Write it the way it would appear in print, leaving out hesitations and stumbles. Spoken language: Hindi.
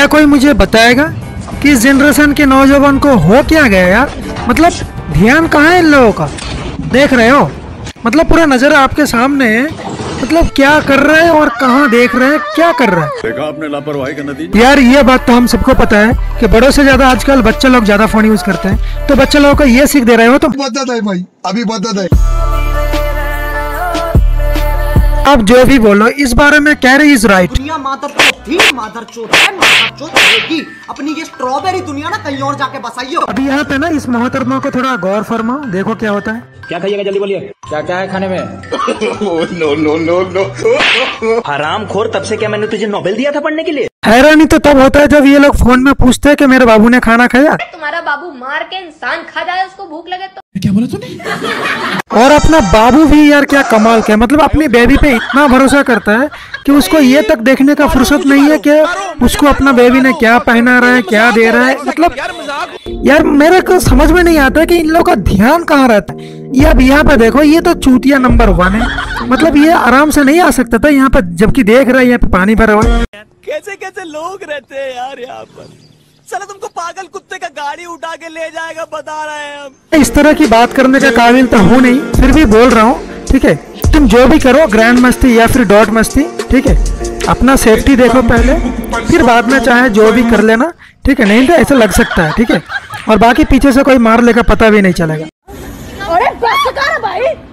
क्या कोई मुझे बताएगा कि इस जनरेशन के नौजवान को हो क्या गया यार? मतलब ध्यान कहाँ है इन लोगों का? देख रहे हो, मतलब पूरा नजर आपके सामने है। मतलब क्या कर रहे हैं और कहाँ देख रहे हैं, क्या कर रहे हैं? देखा आपने लापरवाही का नतीजा। यार ये बात तो हम सबको पता है कि बड़ों से ज्यादा आजकल बच्चे लोग ज्यादा फोन यूज करते हैं। तो बच्चे लोगों को ये सीख दे रहे हो तुम? बता भाई, अभी बता। अब जो भी बोलो इस बारे में कैरी इज राइट। दुनिया मादरचोद है, मादरचोद रहेगी। अपनी ये स्ट्रॉबेरी दुनिया ना कहीं और जाके बसाइयो। अभी यहाँ पे ना इस मोहतरमा को थोड़ा गौर फरमाओ, देखो क्या होता है। क्या खाइएगा जल्दी बोलिए, क्या क्या है खाने में? No no no no. हराम खोर, तब से क्या मैंने तुझे नोबेल दिया था पढ़ने के लिए? हैरानी तो तब होता है जब ये लोग फोन में पूछते हैं कि मेरे बाबू ने खाना खाया। तुम्हारा बाबू मार के इंसान खा जाए, उसको भूख लगे तो। क्या बोला तूने? और अपना बाबू भी यार क्या कमाल का है, मतलब अपनी बेबी पे इतना भरोसा करता है कि उसको ये तक देखने का फुर्सत नहीं है कि उसको अपना बेबी ने क्या पहना रहा है, क्या दे रहा है। मतलब यार मेरे को समझ में नहीं आता कि इन लोगों का ध्यान कहाँ रहता है। ये अब यहाँ पे देखो, ये तो चूतिया नंबर 1 है। मतलब ये आराम से नहीं आ सकता था यहाँ पर, जबकि देख रहा है यहाँ पे पानी भरा हुआ है। कैसे कैसे लोग रहते हैं यार यहाँ पर। साला तुमको पागल कुत्ते का गाड़ी उठा के ले जाएगा, बता रहे हैं हम। इस तरह की बात करने का काबिल तो हूँ नहीं, फिर भी बोल रहा हूँ, ठीक है? तुम जो भी करो, ग्रैंड मस्ती या फिर डॉट मस्ती, ठीक है? अपना सेफ्टी देखो पहले, फिर बाद में चाहे जो भी कर लेना, ठीक है? नहीं तो ऐसा लग सकता है, ठीक है? और बाकी पीछे से कोई मार लेगा पता भी नहीं चलेगा। अरे बस कर भाई।